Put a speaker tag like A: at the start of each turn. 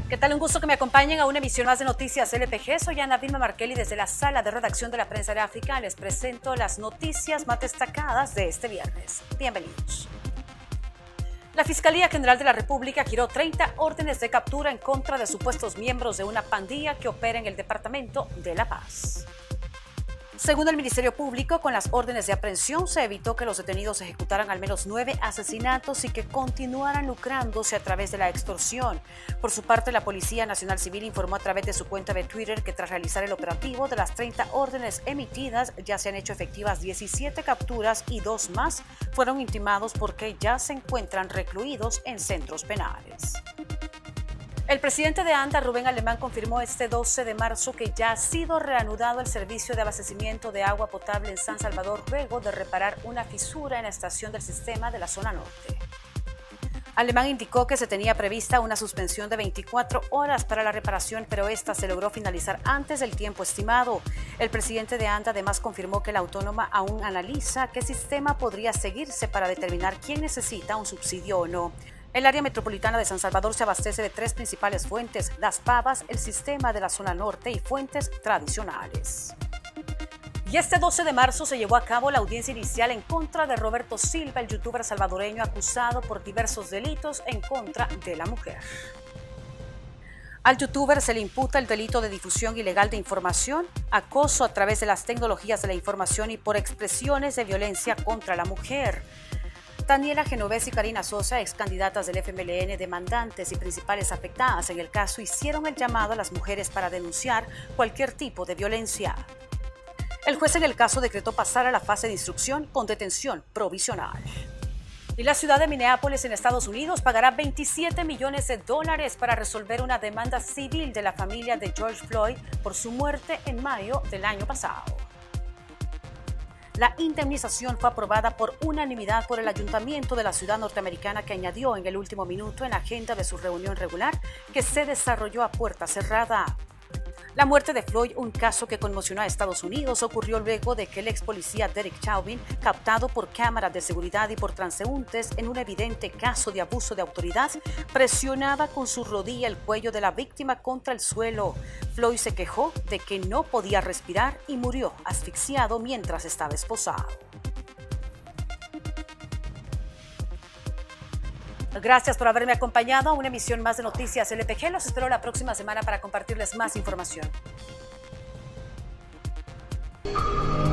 A: ¿Qué tal? Un gusto que me acompañen a una emisión más de Noticias LPG. Soy Ana Vilma Markelly desde la sala de redacción de la Prensa Gráfica. Les presento las noticias más destacadas de este viernes. Bienvenidos. La Fiscalía General de la República giró 30 órdenes de captura en contra de supuestos miembros de una pandilla que opera en el Departamento de La Paz. Según el Ministerio Público, con las órdenes de aprehensión se evitó que los detenidos ejecutaran al menos 9 asesinatos y que continuaran lucrándose a través de la extorsión. Por su parte, la Policía Nacional Civil informó a través de su cuenta de Twitter que tras realizar el operativo de las 30 órdenes emitidas, ya se han hecho efectivas 17 capturas y 2 más fueron intimados porque ya se encuentran recluidos en centros penales. El presidente de ANDA, Rubén Alemán, confirmó este 12 de marzo que ya ha sido reanudado el servicio de abastecimiento de agua potable en San Salvador luego de reparar una fisura en la estación del sistema de la zona norte. Alemán indicó que se tenía prevista una suspensión de 24 horas para la reparación, pero esta se logró finalizar antes del tiempo estimado. El presidente de ANDA además confirmó que la autónoma aún analiza qué sistema podría seguirse para determinar quién necesita un subsidio o no. El área metropolitana de San Salvador se abastece de 3 principales fuentes: Las Pavas, el sistema de la zona norte y fuentes tradicionales. Y este 12 de marzo se llevó a cabo la audiencia inicial en contra de Roberto Silva, el youtuber salvadoreño acusado por diversos delitos en contra de la mujer. Al youtuber se le imputa el delito de difusión ilegal de información, acoso a través de las tecnologías de la información y por expresiones de violencia contra la mujer. Daniela Genovés y Karina Sosa, ex candidatas del FMLN, demandantes y principales afectadas en el caso, hicieron el llamado a las mujeres para denunciar cualquier tipo de violencia. El juez en el caso decretó pasar a la fase de instrucción con detención provisional. Y la ciudad de Minneapolis, en Estados Unidos, pagará $27 millones para resolver una demanda civil de la familia de George Floyd por su muerte en mayo del año pasado. La indemnización fue aprobada por unanimidad por el ayuntamiento de la ciudad norteamericana, que añadió en el último minuto en la agenda de su reunión regular que se desarrolló a puerta cerrada. La muerte de Floyd, un caso que conmocionó a Estados Unidos, ocurrió luego de que el ex policía Derek Chauvin, captado por cámaras de seguridad y por transeúntes en un evidente caso de abuso de autoridad, presionaba con su rodilla el cuello de la víctima contra el suelo. Floyd se quejó de que no podía respirar y murió asfixiado mientras estaba esposado. Gracias por haberme acompañado a una emisión más de Noticias LPG. Los espero la próxima semana para compartirles más información.